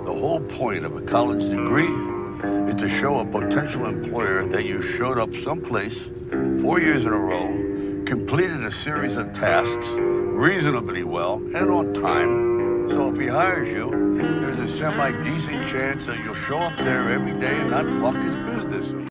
The whole point of a college degree is to show a potential employer that you showed up someplace 4 years in a row, completed a series of tasks reasonably well and on time. So if he hires you, there's a semi-decent chance that you'll show up there every day and not fuck his business.